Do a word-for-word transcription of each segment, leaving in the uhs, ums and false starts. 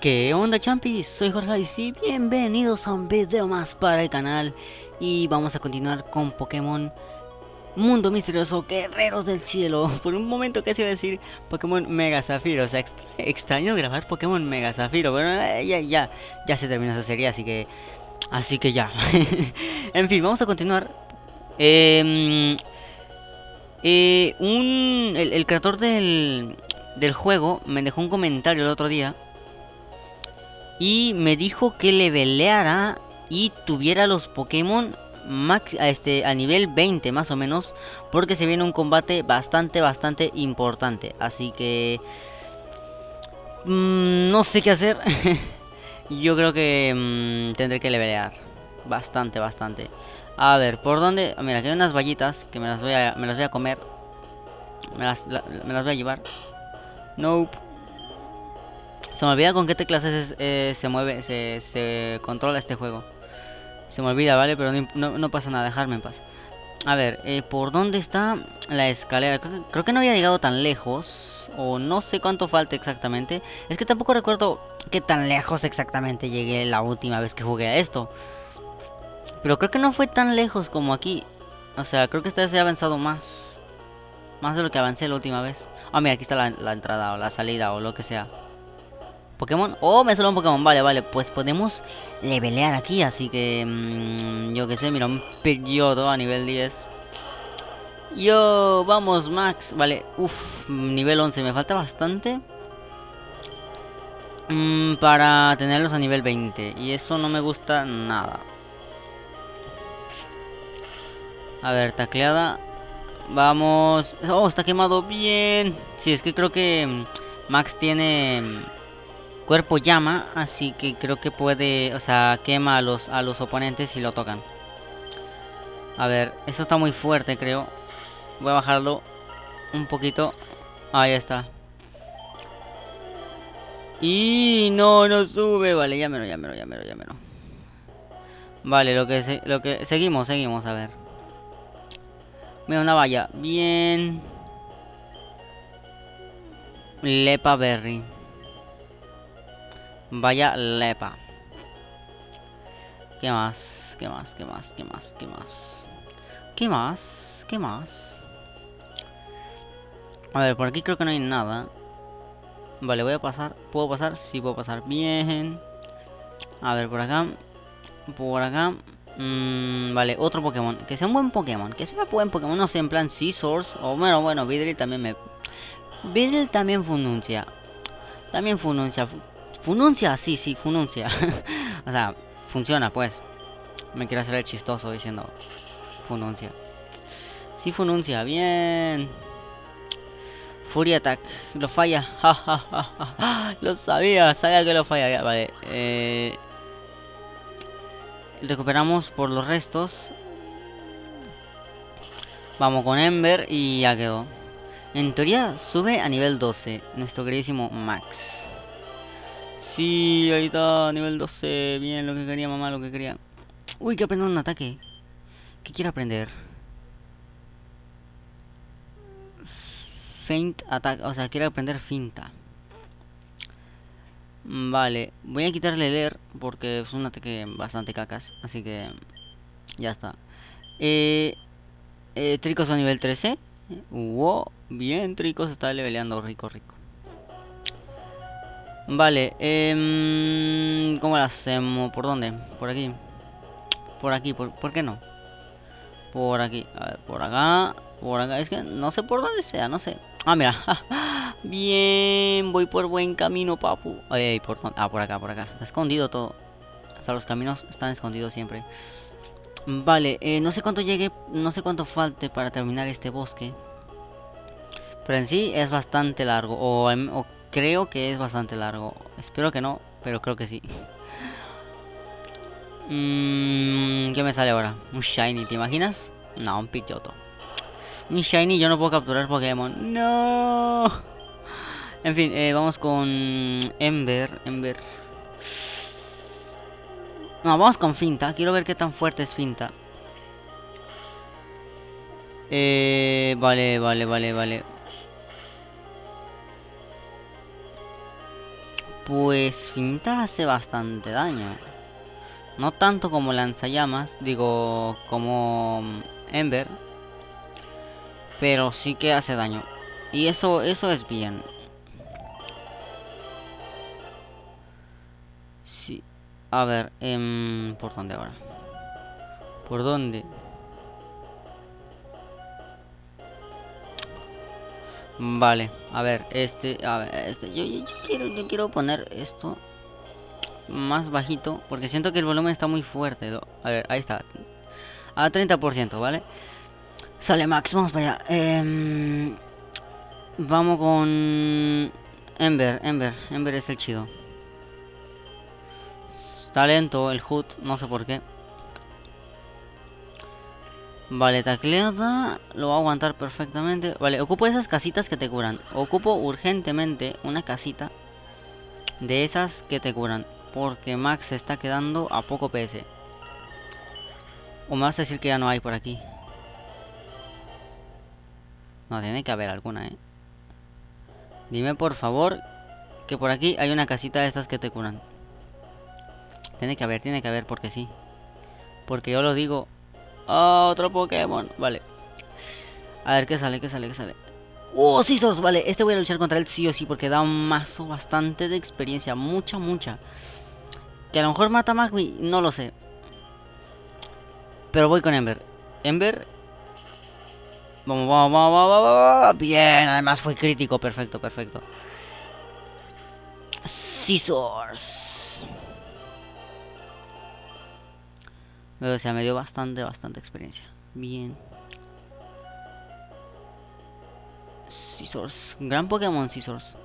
¿Qué onda, champis? Soy Jorge y sí, bienvenidos a un video más para el canal. Y vamos a continuar con Pokémon Mundo Misterioso Guerreros del Cielo. Por un momento casi iba a decir Pokémon Mega Zafiro. O sea, extra- extraño grabar Pokémon Mega Zafiro. Pero eh, ya, ya, ya se terminó esa serie, así que... Así que ya. En fin, vamos a continuar. Eh, eh, un, el, el creador del, del juego me dejó un comentario el otro día y me dijo que leveleara y tuviera los Pokémon max a este a nivel veinte más o menos, porque se viene un combate bastante bastante importante, así que mmm, no sé qué hacer. Yo creo que mmm, tendré que levelear bastante bastante. A ver, ¿por dónde? Mira, aquí hay unas vallitas que me las voy a me las voy a comer. Me las la, me las voy a llevar. Nope. Se me olvida con qué teclas se, eh, se mueve, se, se controla este juego. Se me olvida, ¿vale? Pero no, no, no pasa nada, dejarme en paz. A ver, eh, ¿por dónde está la escalera? Creo que, creo que no había llegado tan lejos. O no sé cuánto falta exactamente. Es que tampoco recuerdo qué tan lejos exactamente llegué la última vez que jugué a esto. Pero creo que no fue tan lejos como aquí. O sea, creo que esta vez he avanzado más. Más de lo que avancé la última vez. Ah, mira, aquí está la, la entrada o la salida o lo que sea. Pokémon. Oh, me salió un Pokémon. Vale, vale. Pues podemos levelear aquí. Así que... Mmm, yo que sé, mira, un periodo a nivel diez. Yo, vamos, Max. Vale, uff, nivel once. Me falta bastante. Mmm, para tenerlos a nivel veinte. Y eso no me gusta nada. A ver, tacleada. Vamos. Oh, está quemado bien. Sí, es que creo que mm, Max tiene... mm, cuerpo llama, así que creo que puede, o sea, quema a los a los oponentes si lo tocan. A ver, eso está muy fuerte, creo. Voy a bajarlo un poquito. Ahí está. Y no, no sube. Vale, ya menos, ya menos, ya menos, ya menos. Vale, lo que se, lo que seguimos, seguimos, a ver. Mira, una valla. Bien. Lepa Berry. Vaya Lepa. ¿Qué más? ¿Qué más? ¿Qué más? ¿Qué más? ¿Qué más? ¿Qué más? ¿Qué más? A ver, por aquí creo que no hay nada. Vale, voy a pasar. ¿Puedo pasar? Sí, puedo pasar. Bien. A ver, por acá. Por acá. Mmm, vale, otro Pokémon. Que sea un buen Pokémon. Que sea un buen Pokémon. No sé, en plan Scizors. O bueno, bueno, Vidril también me... Vidril también fununcia. También fununcia. Fununcia, sí, sí, fununcia. O sea, funciona, pues. Me quiero hacer el chistoso diciendo fununcia. Sí, fununcia. Bien. Fury Attack, lo falla. Ja, ja, ja, ja. Lo sabía, sabía que lo falla. Vale, eh, recuperamos por los restos. Vamos con Ember y ya quedó. En teoría sube a nivel doce, nuestro queridísimo Max. Sí, ahí está, nivel doce. Bien, lo que quería, mamá, lo que quería. Uy, que aprender un ataque. ¿Qué quiere aprender? Feint Attack, o sea, quiere aprender finta. Vale, voy a quitarle leer porque es un ataque bastante cacas, así que ya está. Eh, eh, Tricos a nivel trece. Wow, bien, Tricos está leveleando rico, rico. Vale, eh, ¿cómo lo hacemos? ¿Por dónde? Por aquí. Por aquí, ¿por, ¿por qué no? Por aquí, a ver, por acá. Por acá, es que no sé por dónde sea, no sé. Ah, mira. Bien, voy por buen camino, papu. Ay, ay, por dónde? Ah, por acá, por acá. Está escondido todo. O sea, los caminos están escondidos siempre. Vale, eh, no sé cuánto llegue, no sé cuánto falte para terminar este bosque. Pero en sí es bastante largo, o, em, o creo que es bastante largo. Espero que no, pero creo que sí. Mm, ¿qué me sale ahora? Un Shiny, ¿te imaginas? No, un Pidgeotto. Un Shiny yo no puedo capturar Pokémon. No. En fin, eh, vamos con Ember, Ember. No, vamos con Finta. Quiero ver qué tan fuerte es Finta. Eh, vale, vale, vale, vale. Pues Finta hace bastante daño. No tanto como lanzallamas, digo, como Ember. Pero sí que hace daño. Y eso, eso es bien. Sí. A ver, eh, ¿por dónde ahora? ¿Por dónde? Vale, a ver, este, a ver, este, yo, yo, yo quiero, yo quiero poner esto más bajito porque siento que el volumen está muy fuerte. ¿No? A ver, ahí está, a treinta por ciento, ¿vale? Sale Max, vamos para allá. Eh, vamos con Ember, Ember, Ember es el chido. Está lento el H U D, no sé por qué. Vale, tacleada, lo va a aguantar perfectamente. Vale, ocupo esas casitas que te curan. Ocupo urgentemente una casita de esas que te curan, porque Max se está quedando a poco P S. O me vas a decir que ya no hay por aquí. No, tiene que haber alguna, eh. Dime por favor que por aquí hay una casita de estas que te curan. Tiene que haber, tiene que haber, porque sí. Porque yo lo digo. Oh, otro Pokémon, vale. A ver, ¿qué sale? ¿Qué sale? ¿Qué sale? ¡Oh, Scizors! Vale, este voy a luchar contra él sí o sí, porque da un mazo bastante de experiencia. Mucha, mucha. Que a lo mejor mata a Magmi, no lo sé. Pero voy con Ember. Ember. Vamos, vamos, vamos, vamos, vamos. Bien, además fue crítico. Perfecto, perfecto. Scizors. O sea, me dio bastante, bastante experiencia. Bien. Scizors. Gran Pokémon Scizors.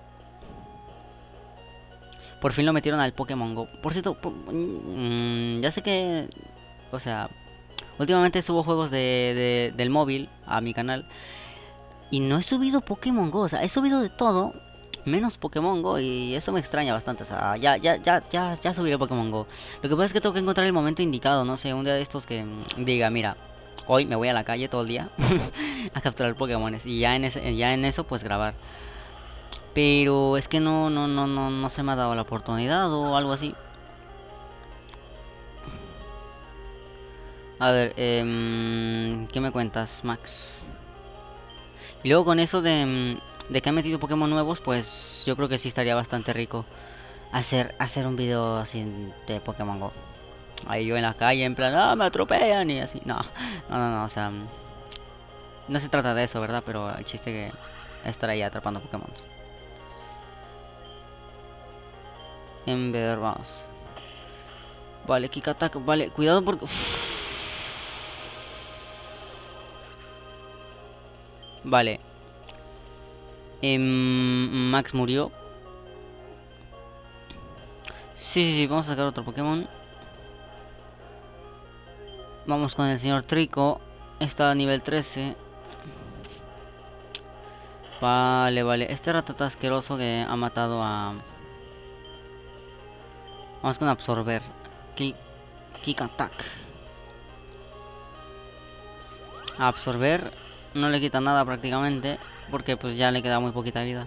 Por fin lo metieron al Pokémon Go. Por cierto, po mmm, ya sé que... O sea, últimamente subo juegos de, de, del móvil a mi canal. Y no he subido Pokémon Go. O sea, he subido de todo menos Pokémon Go. Y eso me extraña bastante. O sea, ya, ya, ya, ya, ya subiré Pokémon Go. Lo que pasa es que tengo que encontrar el momento indicado. No sé, un día de estos que diga, mira, hoy me voy a la calle todo el día a capturar Pokémones. Y ya en, ese, ya en eso, pues grabar. Pero es que no, no, no, no, no se me ha dado la oportunidad o algo así. A ver, eh, ¿qué me cuentas, Max? Y luego con eso de, de que han metido Pokémon nuevos, pues yo creo que sí estaría bastante rico hacer, hacer un video así de Pokémon Go. Ahí yo en la calle, en plan, ah, me atropellan y así. No, no, no, no, o sea, no se trata de eso, ¿verdad? Pero el chiste que estar ahí atrapando Pokémon. Ember, vamos. Vale, Kick Attack, vale, cuidado porque... Uf. Vale. Eh, Max murió. Sí, sí, sí, vamos a sacar otro Pokémon. Vamos con el señor Trico. Está a nivel trece. Vale, vale. Este ratata asqueroso que ha matado a... Vamos con Absorber. Kick, Kick Attack. Absorber no le quita nada prácticamente, porque pues ya le queda muy poquita vida.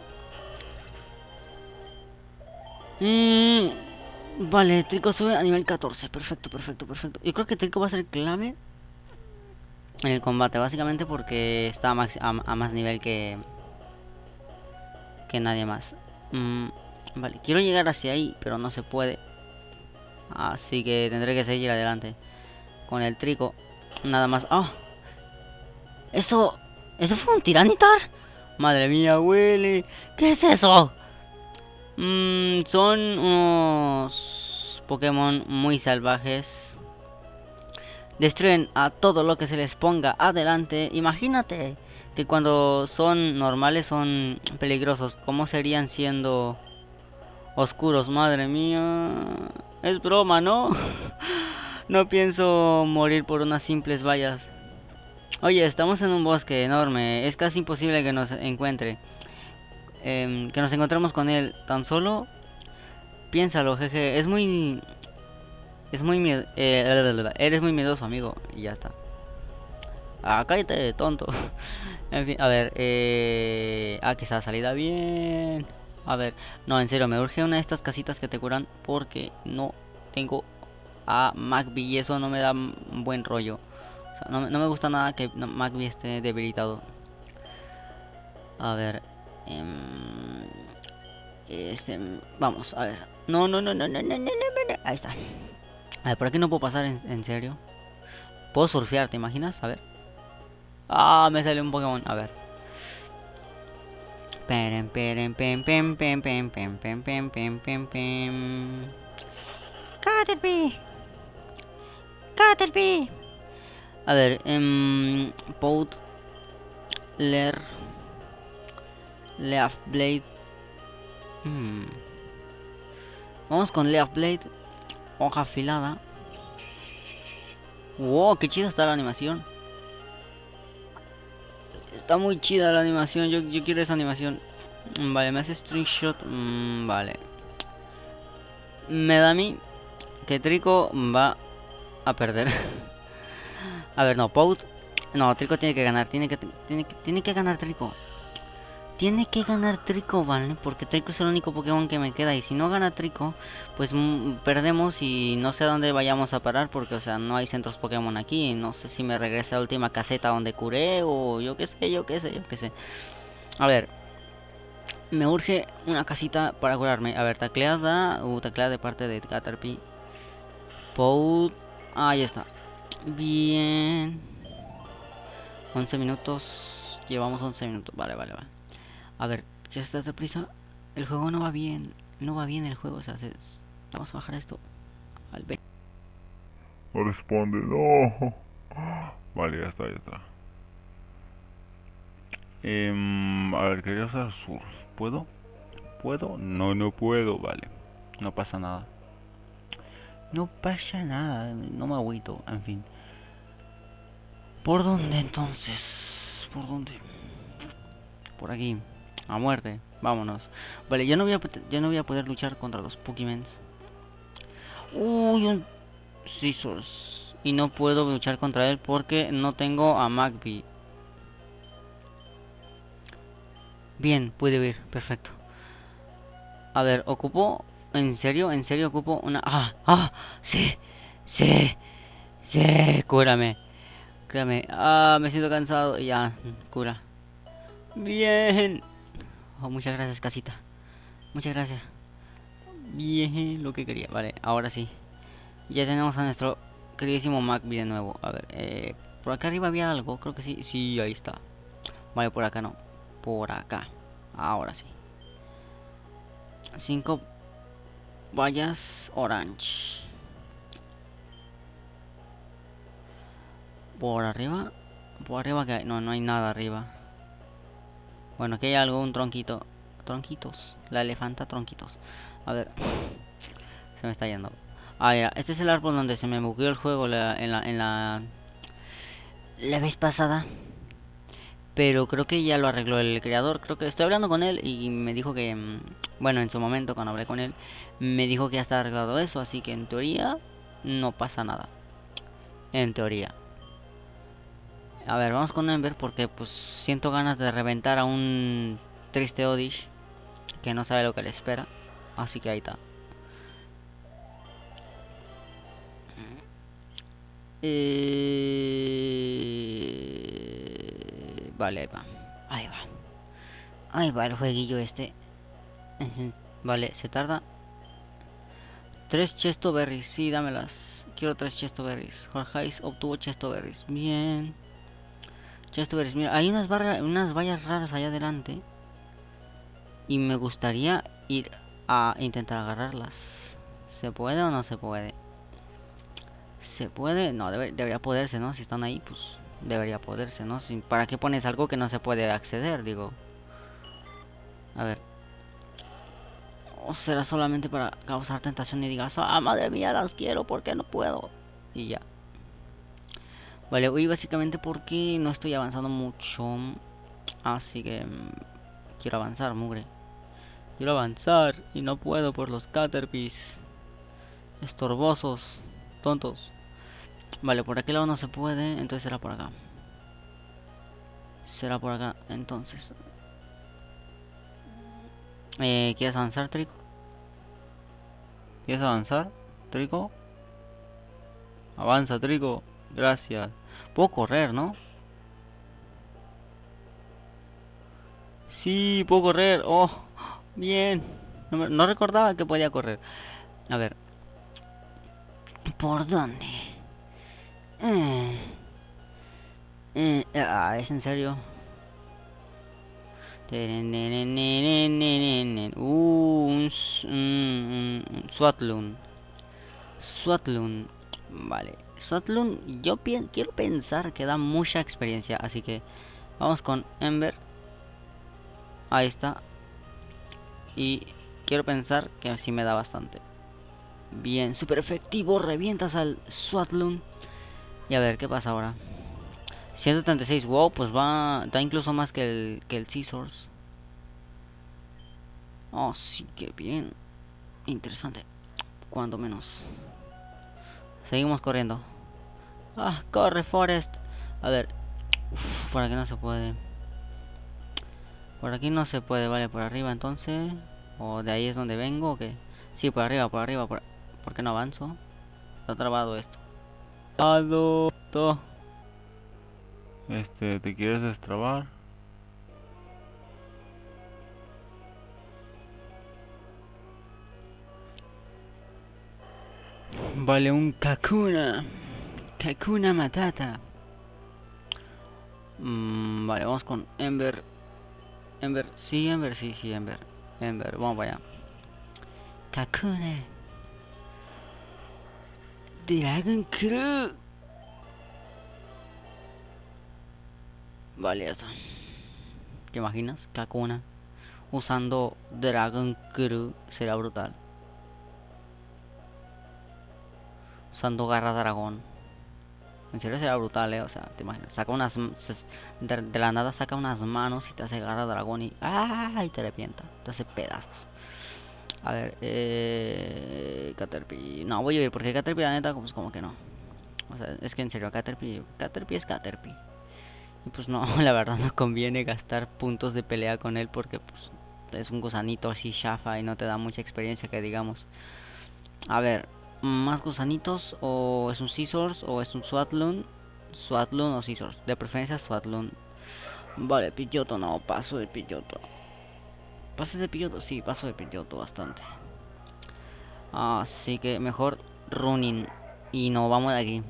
Mm, vale, Trico sube a nivel catorce. Perfecto, perfecto, perfecto. Yo creo que Trico va a ser clave en el combate, básicamente porque está a, max, a, a más nivel que que nadie más. Mm, vale, quiero llegar hacia ahí, pero no se puede. Así que tendré que seguir adelante con el Trico. Nada más. ¡Oh! Eso... ¿Eso fue un Tiranitar? Madre mía, huele. ¿Qué es eso? Mm, son unos Pokémon muy salvajes. Destruyen a todo lo que se les ponga adelante. Imagínate que cuando son normales son peligrosos. ¿Cómo serían siendo oscuros? Madre mía. Es broma, ¿no? No pienso morir por unas simples vallas. Oye, estamos en un bosque enorme. Es casi imposible que nos encuentre. Eh, que nos encontremos con él. Tan solo piénsalo, jeje. Es muy... Es muy miedo... Eh, eres muy miedoso, amigo. Y ya está. Ah, cállate, tonto. En fin, a ver. Eh... Ah, quizá salida bien. A ver, no, en serio, me urge una de estas casitas que te curan porque no tengo a Magby y eso no me da un buen rollo. O sea, no, no me gusta nada que Magby esté debilitado. A ver, em, este, vamos, a ver. No, no, no, no, no, no, no, no, no. Ahí está. A ver, por aquí no puedo pasar en, en serio. Puedo surfear, ¿te imaginas? A ver. Ah, me salió un Pokémon. A ver. Pem, pem, pem, pem, pem, pem, pem, pem, pem, pem, pem, pem. Caterpie. Caterpie. A ver, um, Pout, Ler, Leaf Blade. Hmm. Vamos con Leaf Blade. Hoja afilada. Wow, qué chida está la animación. Está muy chida la animación. Yo, yo quiero esa animación. Vale, me hace string shot. Mm, vale. Me da a mí que Trico va a perder. A ver, no, Pout. No, Trico tiene que ganar. Tiene que, tiene que, tiene que ganar Trico. Tiene que ganar Trico, ¿vale? Porque Trico es el único Pokémon que me queda. Y si no gana Trico, pues mm, perdemos y no sé a dónde vayamos a parar. Porque, o sea, no hay centros Pokémon aquí. No sé si me regrese a la última caseta donde curé o yo qué sé, yo qué sé, yo qué sé. A ver. Me urge una casita para curarme. A ver, tacleada. Uh, tacleada de parte de Caterpie. Pout. Ah, ahí está. Bien. once minutos. Llevamos once minutos. Vale, vale, vale. A ver, ya está deprisa. El juego no va bien. No va bien el juego. O sea, se... vamos a bajar esto al B. No responde, no. Vale, ya está, ya está. Eh, a ver, quería usar surf. ¿Puedo? ¿Puedo? No, no puedo, vale. No pasa nada. No pasa nada, no me agüito, en fin. ¿Por dónde entonces? ¿Por dónde? Por aquí. A muerte. Vámonos. Vale, ya no voy a, ya no voy a poder luchar contra los Pokemons. Uy, un Scissors. Y no puedo luchar contra él porque no tengo a Magby. Bien, pude huir. Perfecto. A ver, ocupo... ¿En serio? ¿En serio ocupo una...? ¡Ah! ¡Ah! ¡Sí! ¡Sí! ¡Sí! ¡Cúrame! Créame. ¡Ah! Me siento cansado. Ya, cura. Bien. Oh, muchas gracias, casita. Muchas gracias. Bien, lo que quería. Vale, ahora sí. Ya tenemos a nuestro queridísimo Magby de nuevo. A ver, eh, por acá arriba había algo. Creo que sí. Sí, ahí está. Vale, por acá no. Por acá. Ahora sí. Cinco vallas orange. Por arriba. Por arriba que hay. No, no hay nada arriba. Bueno, aquí hay algo, un tronquito. Tronquitos. La elefanta tronquitos. A ver. Se me está yendo. Ah, ya. Este es el árbol donde se me bugueó el juego la, en la... En la... La vez pasada. Pero creo que ya lo arregló el creador. Creo que estoy hablando con él y me dijo que... Bueno, en su momento cuando hablé con él, me dijo que ya está arreglado eso. Así que en teoría no pasa nada. En teoría. A ver, vamos con Ember porque pues siento ganas de reventar a un triste Odish que no sabe lo que le espera. Así que ahí está. Eh... Vale, ahí va. Ahí va. Ahí va el jueguillo este. Vale, se tarda. Tres Chesto Berries, sí, dámelas. Quiero tres Chesto Berries. Jorgeis obtuvo Chesto Berries. Bien. Chesto Berries, mira, hay unas, barra, unas vallas raras allá adelante. Y me gustaría ir a intentar agarrarlas. ¿Se puede o no se puede? ¿Se puede? No, debe, debería poderse, ¿no? Si están ahí, pues debería poderse, ¿no? Si, ¿para qué pones algo que no se puede acceder? Digo. A ver. ¿O será solamente para causar tentación y digas, ah, madre mía, las quiero, porque no puedo? Y ya. Vale, hoy básicamente porque no estoy avanzando mucho. Así que mmm, quiero avanzar, mugre. Quiero avanzar y no puedo por los Caterpies. Estorbosos, tontos. Vale, por aquel lado no se puede, entonces será por acá. Será por acá, entonces. Eh, ¿quieres avanzar, Trico? ¿Quieres avanzar, Trico? Avanza, Trico. Gracias. Puedo correr, ¿no? Sí, puedo correr. Oh, bien. No, me- no recordaba que podía correr. A ver. ¿Por dónde? Eh, eh, ah, ¿es en serio? Uh, un, s- un, un- un Swatlun. Swatlun. Vale. Swatlun, yo pi- quiero pensar que da mucha experiencia. Así que vamos con Ember. Ahí está. Y quiero pensar que sí me da bastante. Bien, super efectivo. Revientas al Swatlun. Y a ver, ¿qué pasa ahora? ciento treinta y seis, wow, pues va. Da incluso más que el, que el Scissors. Oh, sí, que bien. Interesante. Cuando menos. Seguimos corriendo. Ah, corre, Forest. A ver. Uf, por aquí no se puede. Por aquí no se puede, vale, por arriba entonces. O de ahí es donde vengo, o qué. Sí, por arriba, por arriba, por... ¿Por qué no avanzo? Está trabado esto. Trabado. Este, ¿te quieres destrabar? Vale, un Kakuna. Kakuna Matata. Mm, vale, vamos con Ember. Ember, sí, Ember, sí, sí, Ember. Ember, vamos para allá. Kakuna. Dragon Crew. Vale, ya está. ¿Te imaginas? Kakuna usando Dragon Crew será brutal. Usando garra dragón. En serio será brutal, eh. O sea, te imaginas. Saca unas. De, de la nada saca unas manos y te hace garra dragón y. ¡Ah! Y te revienta. Te hace pedazos. A ver, eh. Caterpie. No, voy a ir porque Caterpie, la neta, pues como que no. O sea, es que en serio, Caterpie. Caterpie es Caterpie. Y pues no, la verdad no conviene gastar puntos de pelea con él porque pues es un gusanito así chafa y no te da mucha experiencia que digamos. A ver, más gusanitos o es un Scissors o es un Swatlun. Swatlun o Scissors, de preferencia Swatlun. Vale, Pidgeotto no, paso de Pidgeotto. ¿Pasas de Pidgeotto? Sí, paso de Pidgeotto bastante. Así que mejor Running. Y no, vamos de aquí.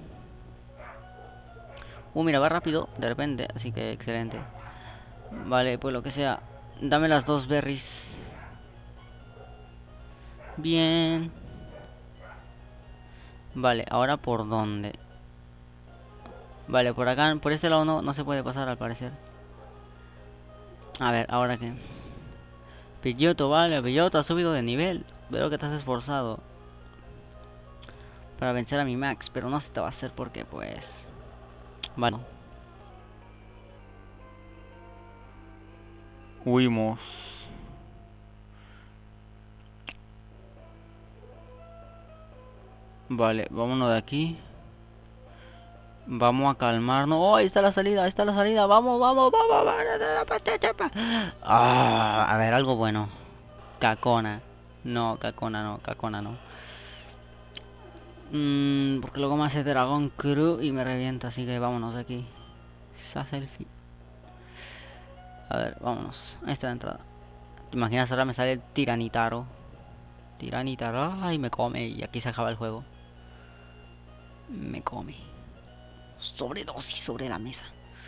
Uh, mira, va rápido de repente, así que excelente. Vale, pues lo que sea. Dame las dos berries. Bien. Vale, ahora por dónde. Vale, por acá, por este lado no, no se puede pasar al parecer. A ver, ahora qué. Pidgeotto, vale, Pidgeotto ha subido de nivel. Veo que te has esforzado para vencer a mi Max, pero no se te va a hacer porque pues... Vale. Huimos. Vale, vámonos de aquí. Vamos a calmarnos. Oh, ahí está la salida, ahí está la salida. Vamos, vamos, vamos, vamos. Ah, a ver, algo bueno. Cacona. No, Cacona no, Cacona no. Mm, porque luego me hace Dragon Crew y me revienta, así que vámonos de aquí. Esa selfie. A ver, vámonos. Ahí está la entrada. ¿Te imaginas ahora me sale el Tiranitaro? Tiranitaro, ay, me come y aquí se acaba el juego. Me come. Sobredosis sobre la mesa.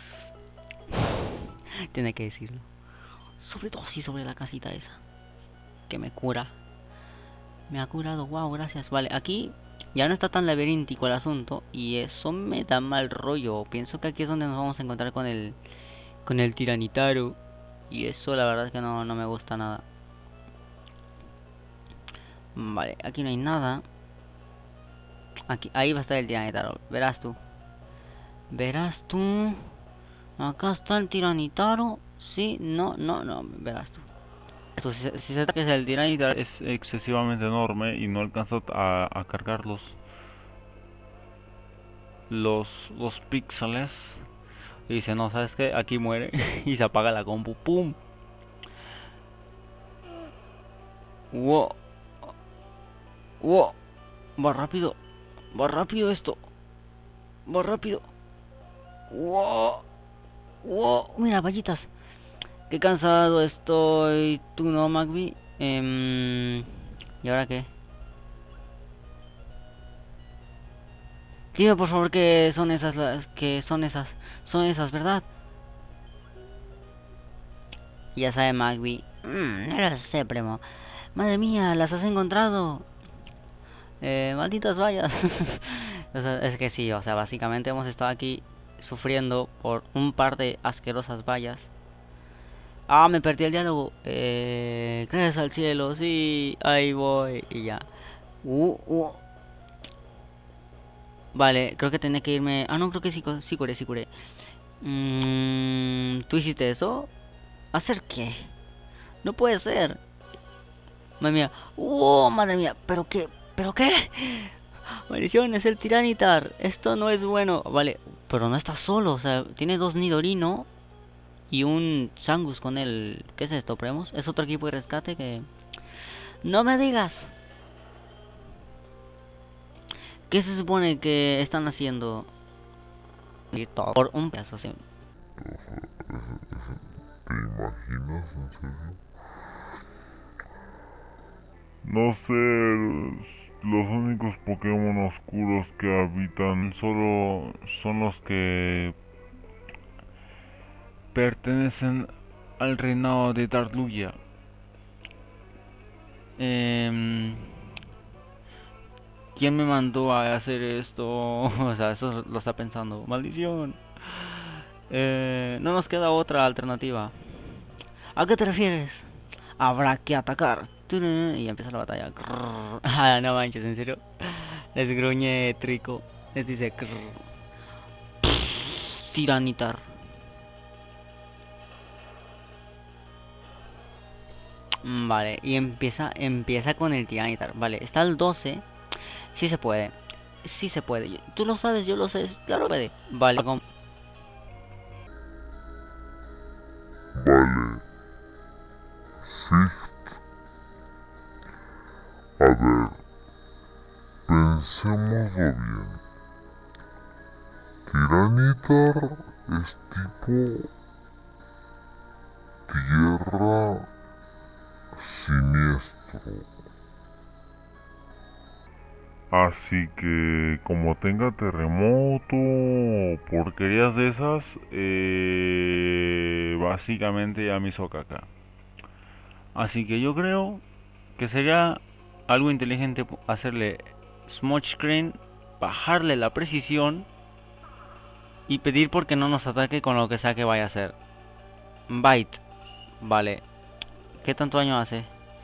Tiene que decirlo. Sobredosis sobre la casita esa. Que me cura. Me ha curado, wow, gracias. Vale, aquí ya no está tan laberíntico el asunto. Y eso me da mal rollo. Pienso que aquí es donde nos vamos a encontrar con el Con el Tiranitaro. Y eso la verdad es que no, no me gusta nada. Vale, aquí no hay nada. Aquí, ahí va a estar el Tiranitaro. Verás tú. Verás tú. Acá está el Tiranitaro. Sí, no, no, no. Verás tú. Esto, si, si se trata que es el Tiranitaro. Es excesivamente enorme y no alcanza a, a cargar los, los, los píxeles. Y dice, no, ¿sabes qué? Aquí muere. Y se apaga la compu. ¡Pum! Wow. Wow. Va rápido. Va rápido esto. Va rápido. Wow. Wow. Mira, vallitas. Qué cansado estoy. Tú no, Magby. Em, ¿Y ahora qué? Dime por favor que son esas las que son esas. Son esas, ¿verdad? Ya sabe Magby. Mm, no lo sé, primo. Madre mía, las has encontrado. Eh, malditas vallas. O sea, es que sí, o sea, básicamente hemos estado aquí sufriendo por un par de asquerosas vallas. Ah, me perdí el diálogo. Eh, gracias al cielo, sí, ahí voy. Y ya. Uh, uh. Vale, creo que tenía que irme. Ah, no, creo que sí, cu- sí curé, sí curé. Mm, ¿Tú hiciste eso? ¿Hacer qué? No puede ser. Madre mía. ¡Oh, madre mía! ¿Pero qué? ¿Pero qué? Maldición, es el Tiranitar. Esto no es bueno. Vale, pero no está solo. O sea, tiene dos Nidorino y un Sangus con él. ¿Qué es esto, Premos? Es otro equipo de rescate que... No me digas. ¿Qué se supone que están haciendo? Por un pedazo, sí. ¿Te imaginas, en serio? No sé, los, los únicos Pokémon oscuros que habitan solo son los que pertenecen al reinado de Darlugia. Eh, ¿Quién me mandó a hacer esto? O sea, eso lo está pensando. Maldición. Eh, no nos queda otra alternativa. ¿A qué te refieres? Habrá que atacar. Turun, y empieza la batalla. Grrr. Ah, no manches, en serio. Les gruñe Trico. Les dice grrr. Tiranitar. Mm, Vale, y empieza, empieza con el Tiranitar. Vale, está el doce. Sí se puede. Sí se puede. Yo- Tú lo sabes, yo lo sé. Claro que puede. Vale, con- Vale, sí. A ver, pensémoslo bien. Tiranitar es tipo tierra siniestro. Así que como tenga terremoto o porquerías de esas, eh, básicamente ya me hizo caca. Así que yo creo que sería algo inteligente pu- hacerle smudge screen, bajarle la precisión y pedir porque no nos ataque con lo que sea que vaya a hacer. Bite. Vale. ¿Qué tanto daño hace?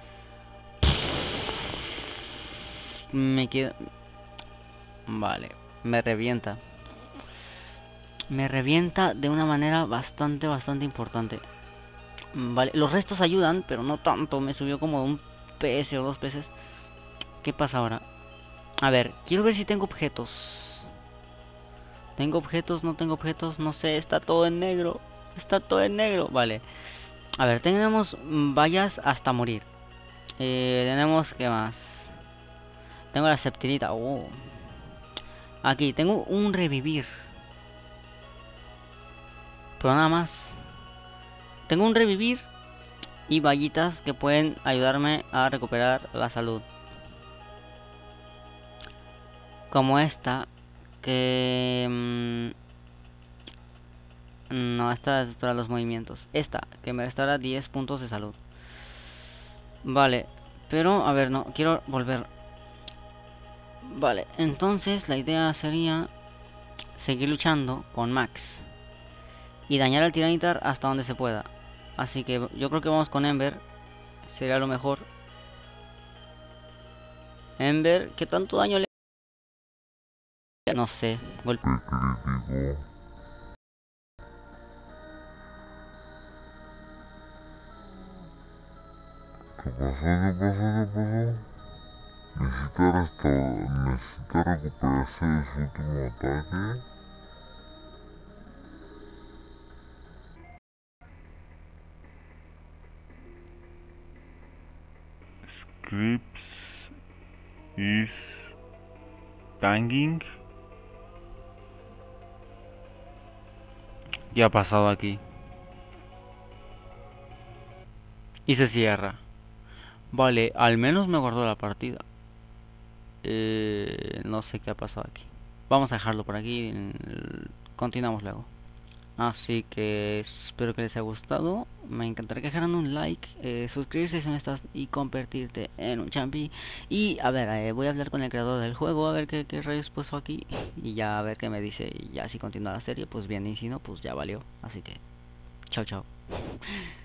Me queda... Vale. Me revienta. Me revienta de una manera bastante, bastante importante. Vale. Los restos ayudan, pero no tanto. Me subió como un P S o dos P S. ¿Qué pasa ahora? A ver, quiero ver si tengo objetos. ¿Tengo objetos? ¿No tengo objetos? No sé, está todo en negro. Está todo en negro. Vale. A ver, tenemos vallas hasta morir. Eh, tenemos, ¿qué más? Tengo la septirita. Oh. Aquí, tengo un revivir. Pero nada más. Tengo un revivir y vallitas que pueden ayudarme a recuperar la salud. Como esta, que... mm, no, esta es para los movimientos. Esta, que me restaura diez puntos de salud. Vale, pero a ver, no, quiero volver. Vale, entonces la idea sería seguir luchando con Max y dañar al Tiranitar hasta donde se pueda. Así que yo creo que vamos con Ember. Sería lo mejor. Ember, ¿qué tanto daño le... No sé, golpe. Qué crítico. ¿Qué pasó? ¿Qué pasó? ¿Qué pasó? Necesita, resta- necesita recuperarse de su último ataque. scripts is banging. Ya ha pasado aquí. Y se cierra. Vale, al menos me guardó la partida. Eh, no sé qué ha pasado aquí. Vamos a dejarlo por aquí. Continuamos luego. Así que espero que les haya gustado. Me encantaría que dejaran un like, eh, suscribirse si no estás y convertirte en un champi. Y a ver, eh, voy a hablar con el creador del juego, a ver qué, qué rayos puso aquí. Y ya a ver qué me dice. Y ya si continúa la serie, pues bien. Y si no, pues ya valió. Así que, chao, chao.